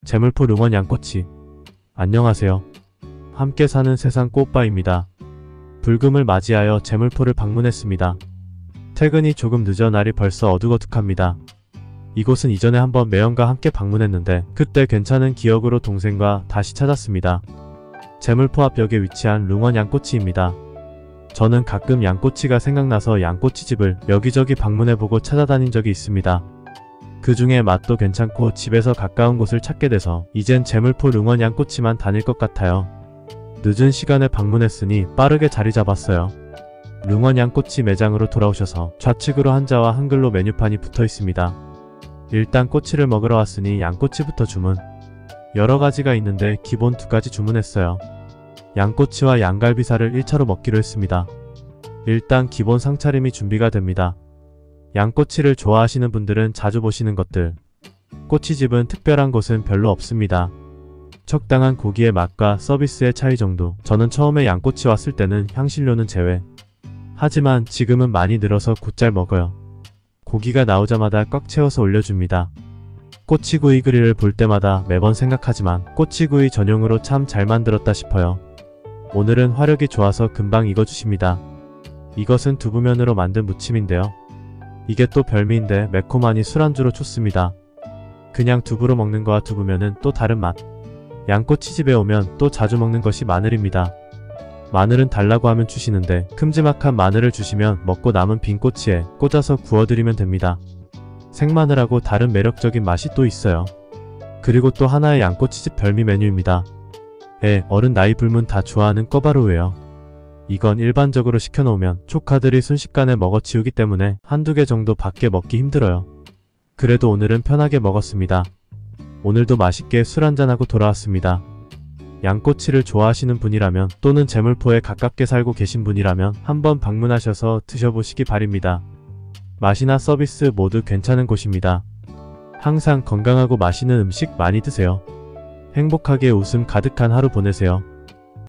재물포 릉원 양꼬치. 안녕하세요. 함께 사는 세상 꼬오빠입니다. 불금을 맞이하여 재물포를 방문했습니다. 퇴근이 조금 늦어 날이 벌써 어둑어둑합니다. 이곳은 이전에 한번 매형과 함께 방문했는데 그때 괜찮은 기억으로 동생과 다시 찾았습니다. 재물포 앞역에 위치한 릉원 양꼬치입니다. 저는 가끔 양꼬치가 생각나서 양꼬치집을 여기저기 방문해보고 찾아다닌 적이 있습니다. 그 중에 맛도 괜찮고 집에서 가까운 곳을 찾게 돼서 이젠 재물포 릉원 양꼬치만 다닐 것 같아요. 늦은 시간에 방문했으니 빠르게 자리 잡았어요. 릉원 양꼬치 매장으로 돌아오셔서 좌측으로 한자와 한글로 메뉴판이 붙어 있습니다. 일단 꼬치를 먹으러 왔으니 양꼬치부터 주문. 여러가지가 있는데 기본 2가지 주문했어요. 양꼬치와 양갈비살을 1차로 먹기로 했습니다. 일단 기본 상차림이 준비가 됩니다. 양꼬치를 좋아하시는 분들은 자주 보시는 것들. 꼬치집은 특별한 것은 별로 없습니다. 적당한 고기의 맛과 서비스의 차이 정도. 저는 처음에 양꼬치 왔을 때는 향신료는 제외. 하지만 지금은 많이 늘어서 곧잘 먹어요. 고기가 나오자마자 꽉 채워서 올려줍니다. 꼬치구이 그릴을 볼 때마다 매번 생각하지만 꼬치구이 전용으로 참 잘 만들었다 싶어요. 오늘은 화력이 좋아서 금방 익어주십니다. 이것은 두부면으로 만든 무침인데요. 이게 또 별미인데 매콤하니 술안주로 좋습니다. 그냥 두부로 먹는 거와 두부면은 또 다른 맛. 양꼬치집에 오면 또 자주 먹는 것이 마늘입니다. 마늘은 달라고 하면 주시는데 큼지막한 마늘을 주시면 먹고 남은 빈 꼬치에 꽂아서 구워드리면 됩니다. 생마늘하고 다른 매력적인 맛이 또 있어요. 그리고 또 하나의 양꼬치집 별미 메뉴입니다. 어른 나이 불문 다 좋아하는 꿔바로우예요. 이건 일반적으로 시켜놓으면 조카들이 순식간에 먹어치우기 때문에 한두 개 정도 밖에 먹기 힘들어요. 그래도 오늘은 편하게 먹었습니다. 오늘도 맛있게 술 한잔하고 돌아왔습니다. 양꼬치를 좋아하시는 분이라면 또는 재물포에 가깝게 살고 계신 분이라면 한번 방문하셔서 드셔보시기 바랍니다. 맛이나 서비스 모두 괜찮은 곳입니다. 항상 건강하고 맛있는 음식 많이 드세요. 행복하게 웃음 가득한 하루 보내세요.